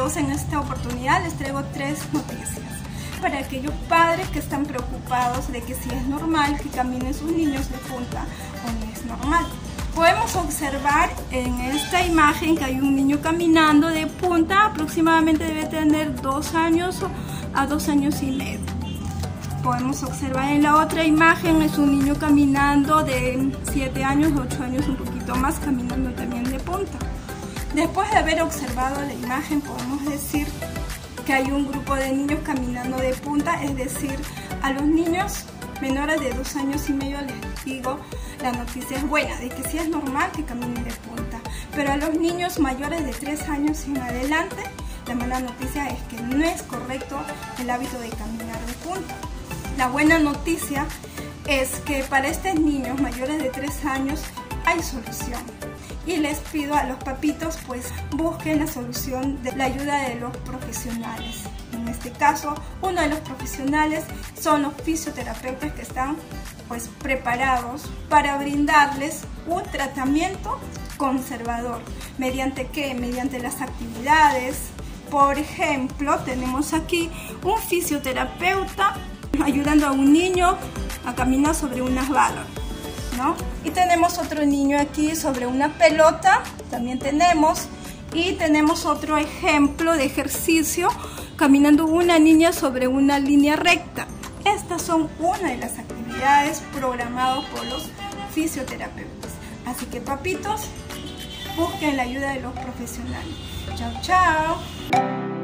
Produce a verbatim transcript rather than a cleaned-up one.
papitos, en esta oportunidad les traigo tres noticias para aquellos padres que están preocupados de que si es normal que caminen sus niños de punta o no es normal. Podemos observar en esta imagen que hay un niño caminando de punta, aproximadamente debe tener dos años a dos años y medio. Podemos observar en la otra imagen es un niño caminando de siete años, ocho años, un poquito más, caminando también de punta. Después de haber observado la imagen podemos decir que hay un grupo de niños caminando de punta, es decir, a los niños menores de dos años y medio les digo, la noticia es buena, de que sí es normal que caminen de punta, pero a los niños mayores de tres años en adelante, la mala noticia es que no es correcto el hábito de caminar de punta. La buena noticia es que para estos niños mayores de tres años hay solución. Y les pido a los papitos pues busquen la solución de la ayuda de los profesionales. En este caso, uno de los profesionales son los fisioterapeutas que están pues preparados para brindarles un tratamiento conservador. ¿Mediante qué? Mediante las actividades. Por ejemplo, tenemos aquí un fisioterapeuta ayudando a un niño a caminar sobre unas balas, ¿no? Y tenemos otro niño aquí sobre una pelota, también tenemos, y tenemos otro ejemplo de ejercicio caminando una niña sobre una línea recta. Estas son una de las actividades programadas por los fisioterapeutas. Así que papitos, busquen la ayuda de los profesionales. Chao, chao.